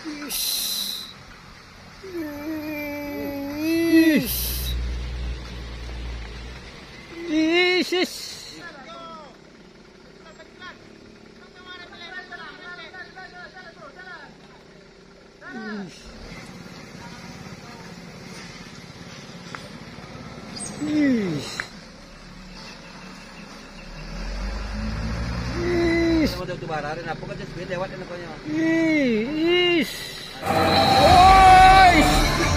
Ish. Ish. Ish. Mau tuh bararin apa kan jadi lewat ini pokoknya. Is. Oi.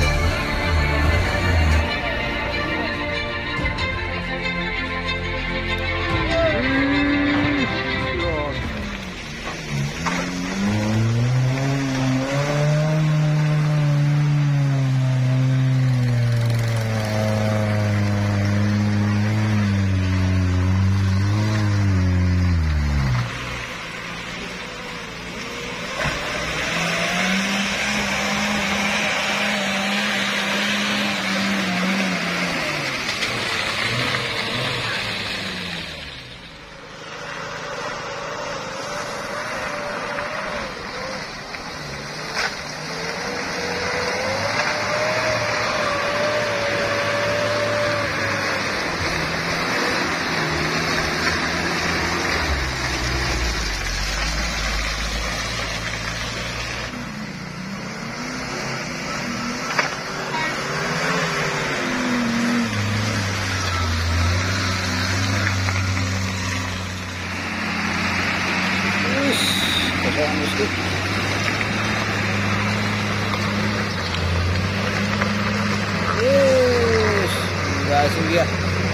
Gasin dia.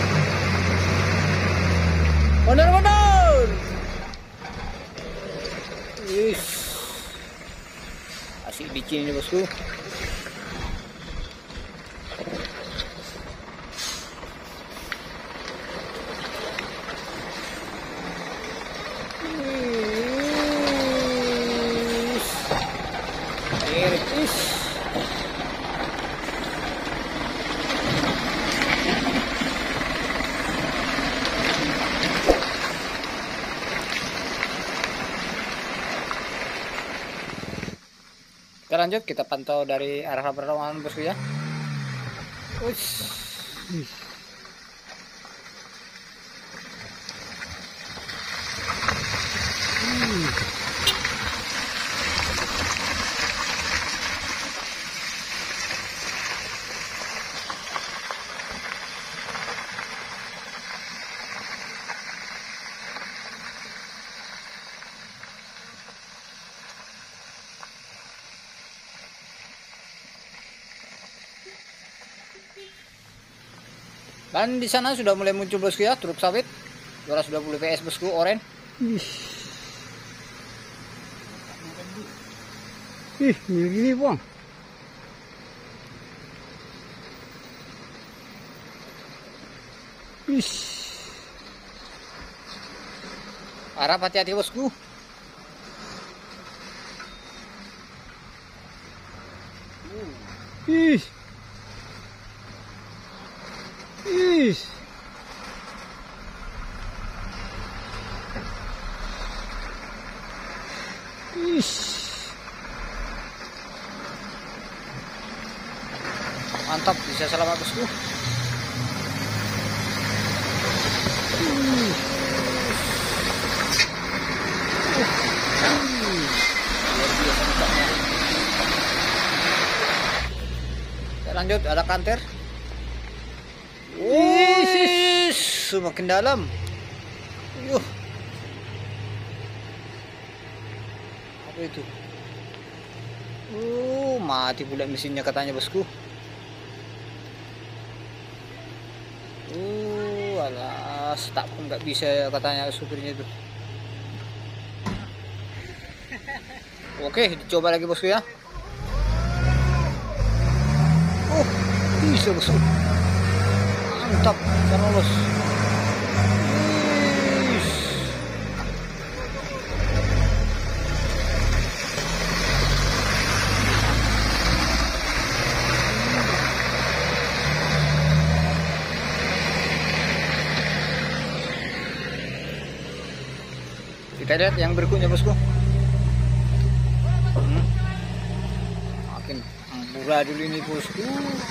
Mundur. Yes. Asik bikin ini bosku. Kita lanjut, kita pantau dari arah berlawanan bosku ya. Ush. Dan di sana sudah mulai muncul bosku ya, truk sawit 220 PS bosku, oren. Ih, gini bang. Ih. Arah hati-hati bosku. Ih. Is. Mantap, bisa selamat bosku. Kita lanjut, ada kanter. Semakin dalam. Yuh. Apa itu? Mati pula mesinnya katanya bosku. Alah, start pun nggak bisa katanya supirnya itu. Oke, dicoba lagi bosku ya. Bisa bosku. Mantap, bisa lolos. Kita lihat yang berikutnya bosku. pura dulu ini bosku.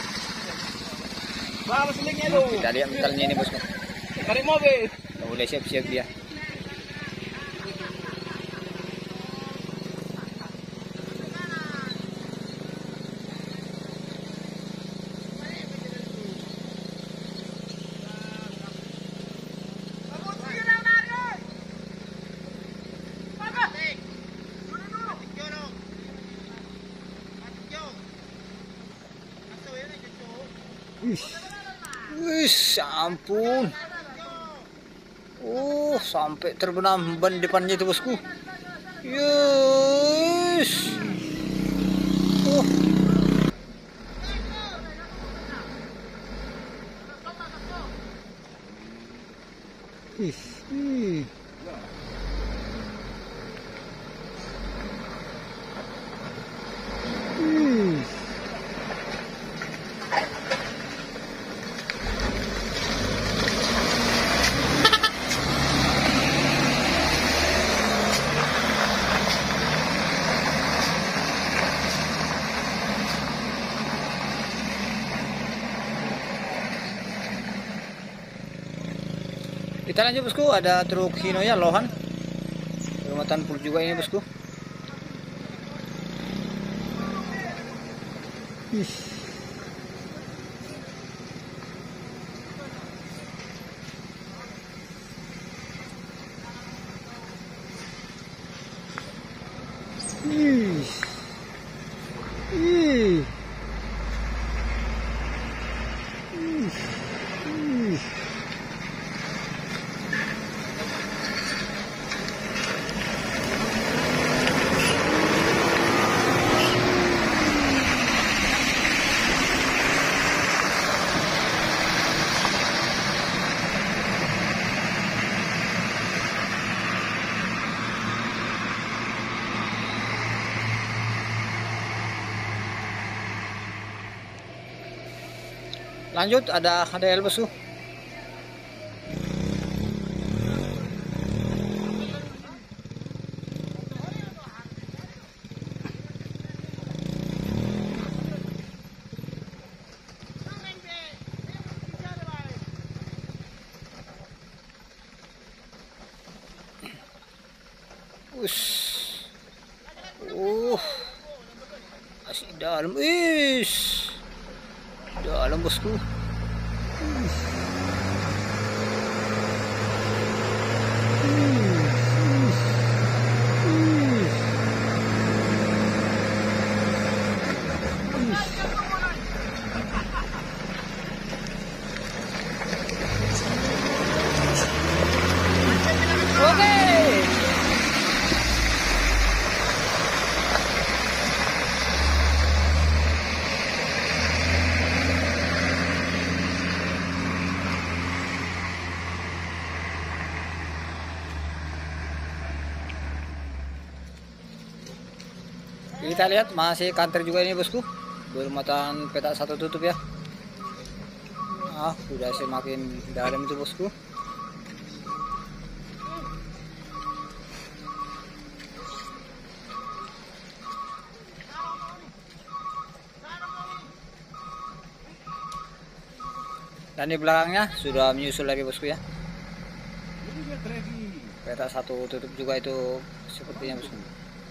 Bawa selingnya lu. Kita lihat mentalnya ini bosku. Tarik mobil. Udah siap-siap dia. Wih, ampun. Sampai terbenam ban depannya itu bosku. Yes. Ih. Kita lanjut bosku, ada truk Hino ya, Lohan. Muatan full juga ini bosku. Lanjut, ada HDL bosku. Masih dalam, dalam bosku. Kita lihat masih kanter juga ini bosku, bermuatan petak satu tutup ya. Sudah semakin dalam itu bosku. Dan di belakangnya sudah menyusul lagi bosku ya. Petak satu tutup juga itu sepertinya bosku.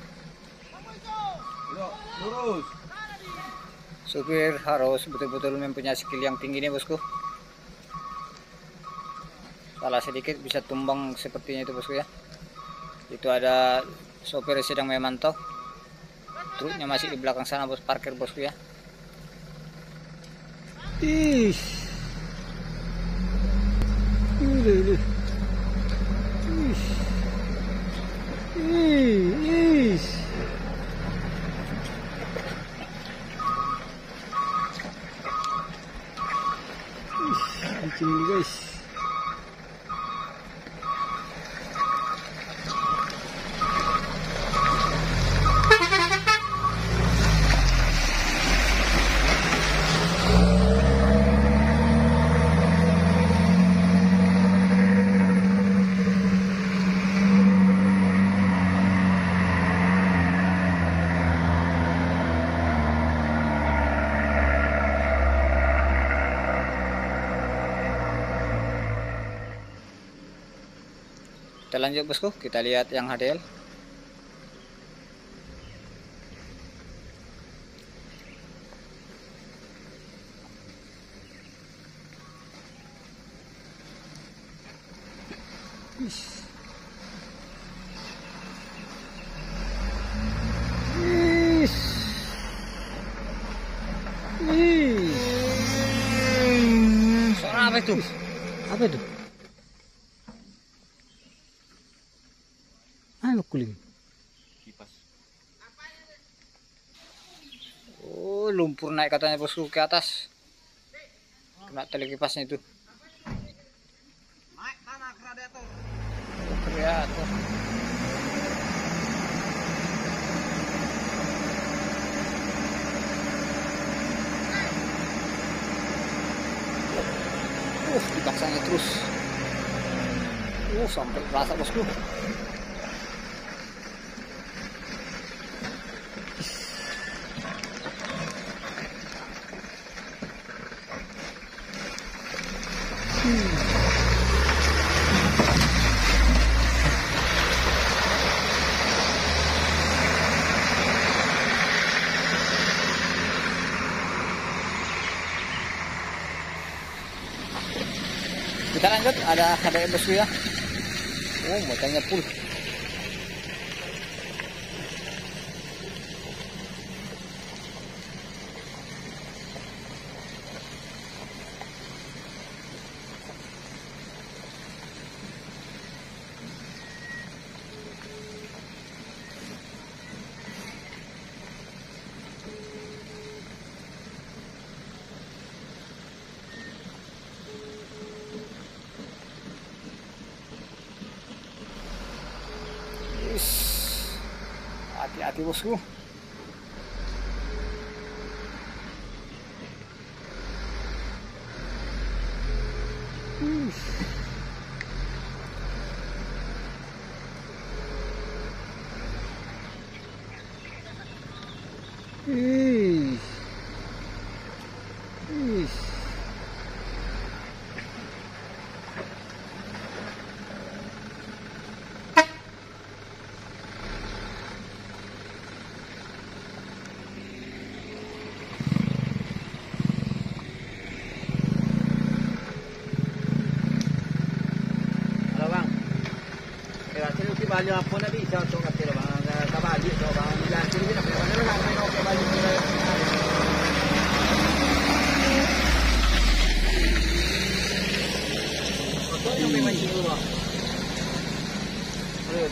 Lurus. Supir harus betul-betul mempunyai skill yang tinggi nih bosku. Salah sedikit bisa tumbang sepertinya itu bosku ya. Itu ada sopir sedang memantau. Truknya masih di belakang sana bos, parkir bosku ya. Ini guys. Kita lanjut bosku, kita lihat yang HDL. Suara apa itu? Apa itu? Apa kuling? Kipas. Oh, lumpur naik katanya bosku ke atas. Kena tali kipasnya itu. Naik tanah radiator. Kreator. Dipaksanya terus. Sampai rasa bosku. Kita lanjut, ada bosku ya. Oh, motornya full. Hati-hati bosku. Banyak apa nanti contoh kata bang, kabali tu bang, bilang tu ni nak mana nak main okey balik ni. Betul yang memang itu bang. Betul.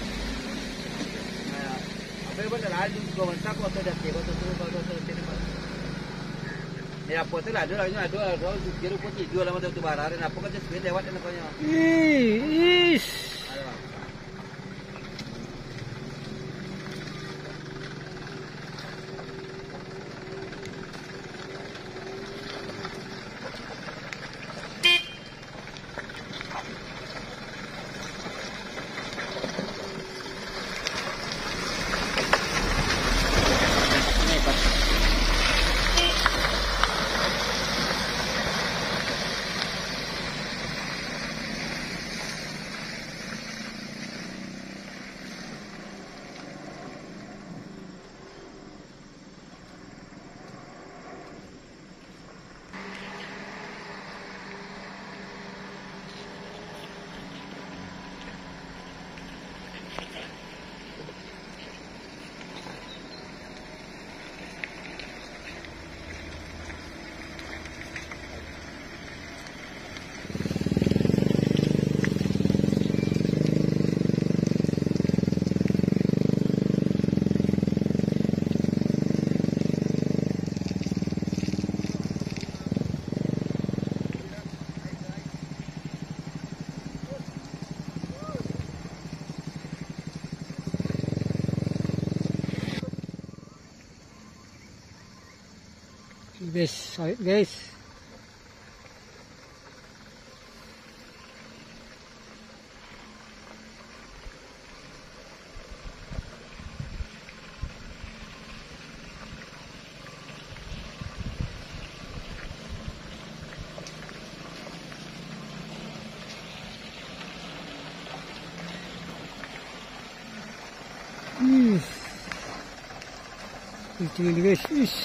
Apa yang benar ada juga mantap kau tu dah tiba tu tiba. Ya apa tu lah ada kira pun jual lama tu barang apa kerja sepeda lewat dan kau nya. Guys, sawit guys. Itu ini guys. Ish.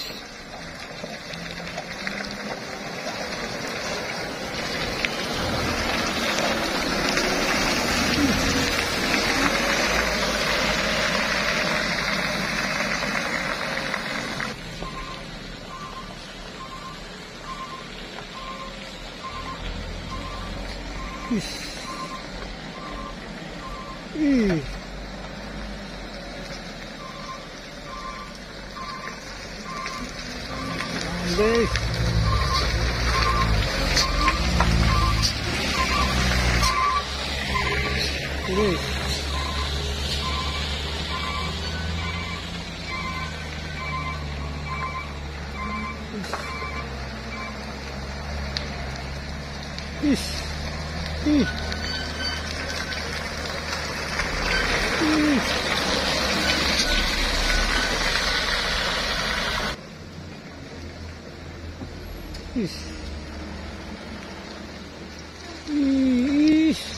Ish. Ih. Guys. Guys. Ish. Ih. Ish. Ish.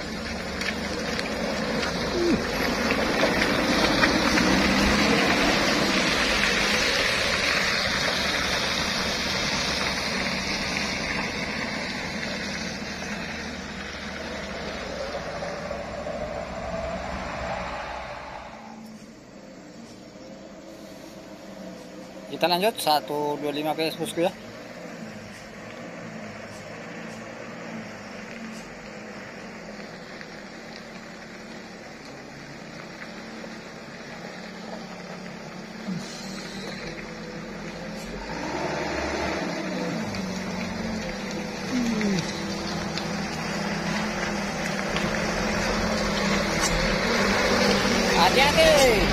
Kita lanjut 125 PS bosku ya. Hati-hati.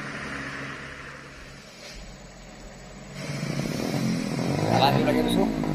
Lanjut lagi bosku.